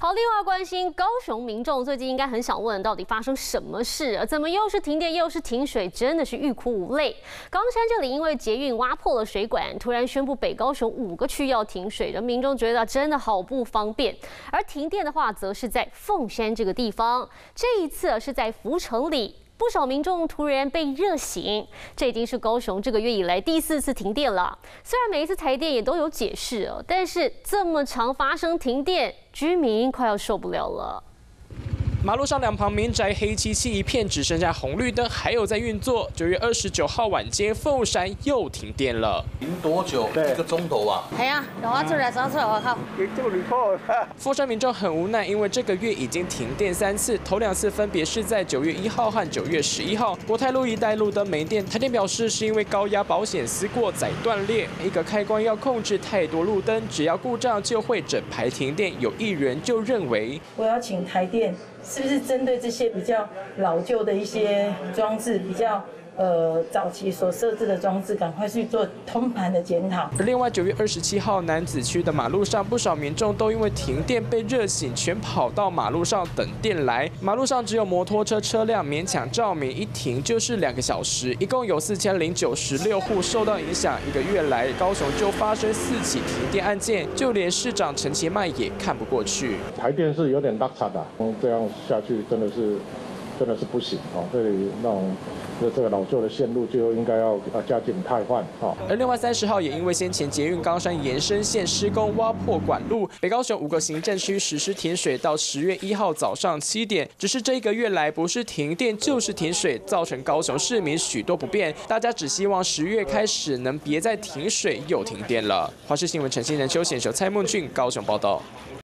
好，另外关心高雄民众最近应该很想问，到底发生什么事？怎么又是停电又是停水，真的是欲哭无泪。冈山这里因为捷运挖破了水管，突然宣布北高雄5个区要停水，让民众觉得真的好不方便。而停电的话，则是在凤山这个地方，这一次是在福城里。 不少民众突然被热醒，这已经是高雄这个月以来第4次停电了。虽然每一次台电也都有解释哦，但是这么常发生停电，居民快要受不了了。 马路上两旁民宅黑漆漆一片，只剩下红绿灯还有在运作。9月29号晚间，凤山又停电了。 停多久？1个钟头啊！ 系啊，让我出来，走出来，我靠！ 凤山民众很无奈，因为这个月已经停电3次，头2次分别是在9月1号和9月11号。国泰路一带路灯没电，台电表示是因为高压保险丝过载断裂，一个开关要控制太多路灯，只要故障就会整排停电。有议员就认为， 我要请台电。 是不是针对这些比较老旧的一些装置，比较早期所设置的装置，赶快去做通盘的检讨？ 而另外9月27号楠梓区的马路上，不少民众都因为停电被热醒，全跑到马路上等电来。马路上只有摩托车车辆勉强照明，一停就是2个小时，一共有4096户受到影响。1个月来，高雄就发生4起停电案件，就连市长陈其迈也看不过去。 台电是有点落差的，这样下去真的是不行哦。这里那种这个老旧的线路就应该要加紧汰换哦。 而另外30号也因为先前捷运冈山延伸线施工挖破管路，北高雄5个行政区实施停水到10月1号早上7点。只是这1个月来不是停电就是停水，造成高雄市民许多不便。大家只希望10月开始能别再停水又停电了。华视新闻陈信仁、邱显修、蔡梦俊高雄报道。